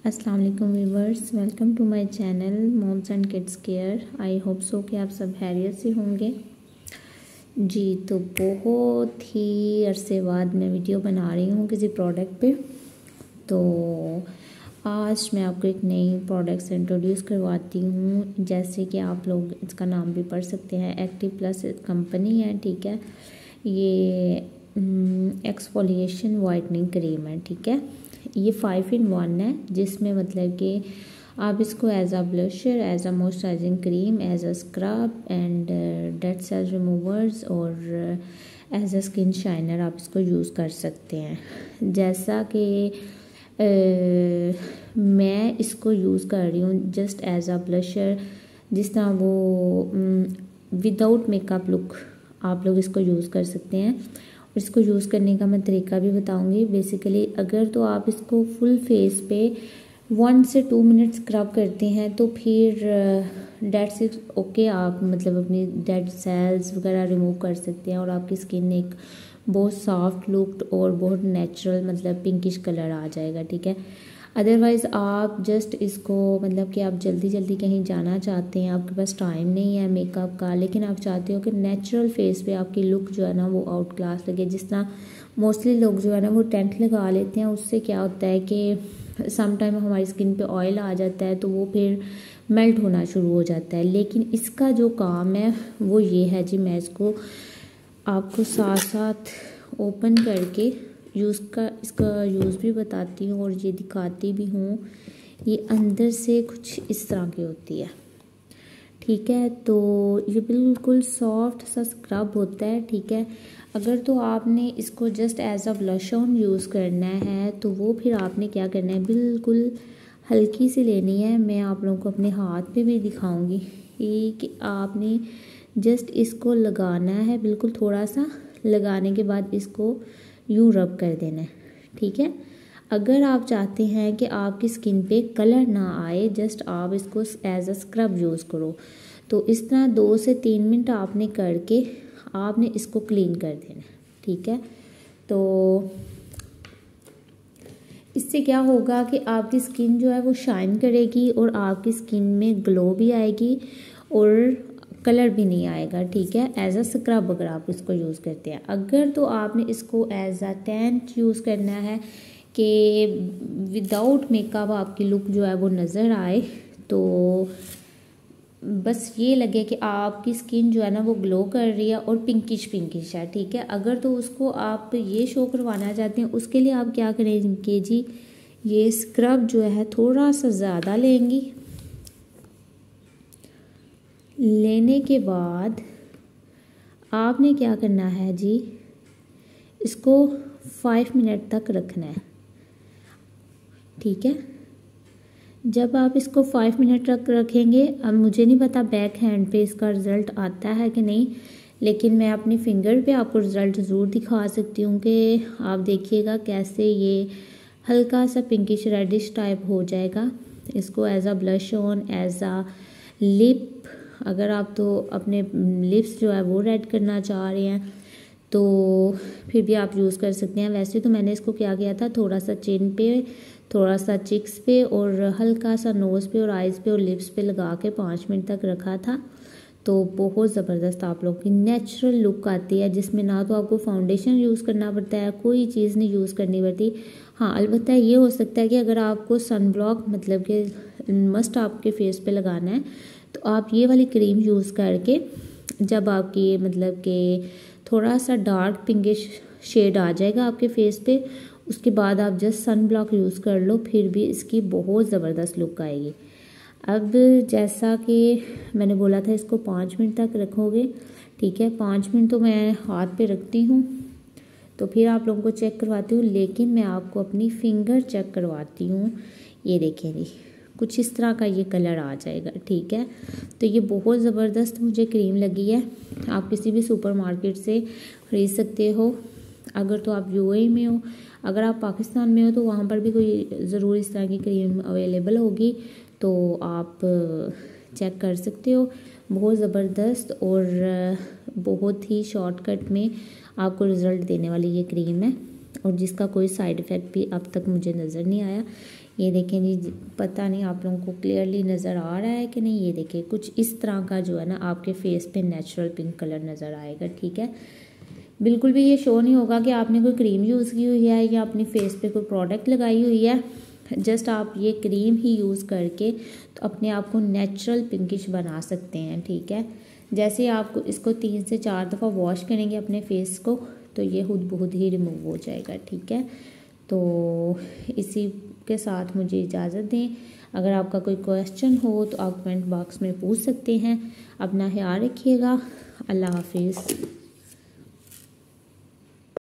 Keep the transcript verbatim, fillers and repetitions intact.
अस्सलाम वालेकुम viewers, welcome to my channel moms and kids care. I hope so कि आप सब खैरियत से होंगे जी। तो बहुत ही अरसे बाद मैं वीडियो बना रही हूँ किसी प्रोडक्ट पे। तो आज मैं आपको एक नई प्रोडक्ट से इंट्रोड्यूस करवाती हूँ, जैसे कि आप लोग इसका नाम भी पढ़ सकते हैं। एक्टिव प्लस कंपनी है, ठीक है। ये एक्सफोलिएशन वाइटनिंग क्रीम है, ठीक है। ये फाइव इन वन है, जिसमें मतलब कि आप इसको as a blusher, as a moisturising cream, as a scrub and dead cell removers और एज अ स्किन शाइनर आप इसको यूज़ कर सकते हैं। जैसा कि मैं इसको यूज़ कर रही हूँ जस्ट एज अ ब्लशर, जिस तरह वो विदाउट मेकअप लुक आप लोग इसको यूज़ कर सकते हैं। और इसको यूज़ करने का मैं तरीका भी बताऊंगी। बेसिकली अगर तो आप इसको फुल फेस पे वन से टू मिनट स्क्रब करते हैं तो फिर डेड सेल्स ओके आप मतलब अपनी डेड सेल्स वगैरह रिमूव कर सकते हैं और आपकी स्किन एक बहुत सॉफ्ट लुक और बहुत नेचुरल मतलब पिंकिश कलर आ जाएगा, ठीक है। अदरवाइज़ आप जस्ट इसको मतलब कि आप जल्दी जल्दी कहीं जाना चाहते हैं, आपके पास टाइम नहीं है मेकअप का, लेकिन आप चाहते हो कि नेचुरल फेस पे आपकी लुक जो है ना वो आउट क्लास लगे। जिस तरह मोस्टली लोग जो है ना वो टेंट लगा लेते हैं, उससे क्या होता है कि सम टाइम हमारी स्किन पे ऑयल आ जाता है तो वो फिर मेल्ट होना शुरू हो जाता है। लेकिन इसका जो काम है वो ये है जी, मैं इसको आपको साथ साथ ओपन करके यूज़ का इसका यूज़ भी बताती हूँ और ये दिखाती भी हूँ। ये अंदर से कुछ इस तरह की होती है, ठीक है। तो ये बिल्कुल सॉफ्ट सा स्क्रब होता है, ठीक है। अगर तो आपने इसको just as a blush on use करना है तो वो फिर आपने क्या करना है, बिल्कुल हल्की सी लेनी है। मैं आप लोगों को अपने हाथ पे भी दिखाऊंगी कि आपने जस्ट इसको लगाना है, बिल्कुल थोड़ा सा लगाने के बाद इसको यूँ रब कर देना है, ठीक है। अगर आप चाहते हैं कि आपकी स्किन पे कलर ना आए, जस्ट आप इसको एज अ स्क्रब यूज़ करो, तो इस तरह दो से तीन मिनट आपने करके आपने इसको क्लीन कर देना, ठीक है। तो इससे क्या होगा कि आपकी स्किन जो है वो शाइन करेगी और आपकी स्किन में ग्लो भी आएगी और कलर भी नहीं आएगा, ठीक है। एज अ स्क्रब अगर आप इसको यूज़ करते हैं। अगर तो आपने इसको एज अ टेंट यूज़ करना है कि विदाउट मेकअप आपकी लुक जो है वो नज़र आए, तो बस ये लगे कि आपकी स्किन जो है ना वो ग्लो कर रही है और पिंकिश पिंकिश है, ठीक है। अगर तो उसको आप ये शो करवाना चाहते हैं, उसके लिए आप क्या करेंगे जी, ये स्क्रब जो है थोड़ा सा ज़्यादा लेंगी। लेने के बाद आपने क्या करना है जी, इसको फाइव मिनट तक रखना है, ठीक है। जब आप इसको फाइव मिनट तक रखेंगे, अब मुझे नहीं पता बैक हैंड पे इसका रिज़ल्ट आता है कि नहीं, लेकिन मैं अपनी फिंगर पे आपको रिज़ल्ट ज़रूर दिखा सकती हूँ कि आप देखिएगा कैसे ये हल्का सा पिंकिश रेडिश टाइप हो जाएगा। इसको as a blush on, as a lip, अगर आप तो अपने लिप्स जो है वो रेड करना चाह रहे हैं तो फिर भी आप यूज़ कर सकते हैं। वैसे तो मैंने इसको क्या किया था, थोड़ा सा चिन पे, थोड़ा सा चिक्स पे और हल्का सा नोज़ पे और आइज़ पे और लिप्स पे लगा के पाँच मिनट तक रखा था। तो बहुत ज़बरदस्त आप लोग की नेचुरल लुक आती है, जिसमें ना तो आपको फाउंडेशन यूज़ करना पड़ता है, कोई चीज़ नहीं यूज़ करनी पड़ती। हाँ, अलबत्ता ये हो सकता है कि अगर आपको सन ब्लॉक मतलब कि मस्ट आपके फेस पे लगाना है तो आप ये वाली क्रीम यूज़ करके जब आपकी मतलब कि थोड़ा सा डार्क पिंकिश शेड आ जाएगा आपके फेस पे, उसके बाद आप जस्ट सन ब्लॉक यूज़ कर लो, फिर भी इसकी बहुत ज़बरदस्त लुक आएगी। अब जैसा कि मैंने बोला था इसको पाँच मिनट तक रखोगे, ठीक है। पाँच मिनट तो मैं हाथ पे रखती हूँ, तो फिर आप लोगों को चेक करवाती हूँ, लेकिन मैं आपको अपनी फिंगर चेक करवाती हूँ। ये देखें जी, कुछ इस तरह का ये कलर आ जाएगा, ठीक है। तो ये बहुत ज़बरदस्त मुझे क्रीम लगी है। आप किसी भी सुपरमार्केट से ख़रीद सकते हो। अगर तो आप यूएई में हो, अगर आप पाकिस्तान में हो तो वहाँ पर भी कोई ज़रूर इस तरह की क्रीम अवेलेबल होगी, तो आप चेक कर सकते हो। बहुत ज़बरदस्त और बहुत ही शॉर्टकट में आपको रिज़ल्ट देने वाली ये क्रीम है और जिसका कोई साइड इफ़ेक्ट भी अब तक मुझे नज़र नहीं आया। ये देखें जी, पता नहीं आप लोगों को क्लियरली नज़र आ रहा है कि नहीं। ये देखें कुछ इस तरह का जो है ना आपके फेस पे नेचुरल पिंक कलर नज़र आएगा, ठीक है। बिल्कुल भी ये शो नहीं होगा कि आपने कोई क्रीम यूज़ की हुई है या अपनी फेस पे कोई प्रोडक्ट लगाई हुई है। जस्ट आप ये क्रीम ही यूज़ करके तो अपने आप को नेचुरल पिंकिश बना सकते हैं, ठीक है। जैसे आप इसको तीन से चार दफ़ा वॉश करेंगे अपने फेस को तो ये खुद बहुत ही रिमूव हो जाएगा, ठीक है। तो इसी के साथ मुझे इजाज़त दें। अगर आपका कोई क्वेश्चन हो तो आप कमेंट बॉक्स में पूछ सकते हैं। अपना ख्याल रखिएगा। अल्लाह हाफिज़।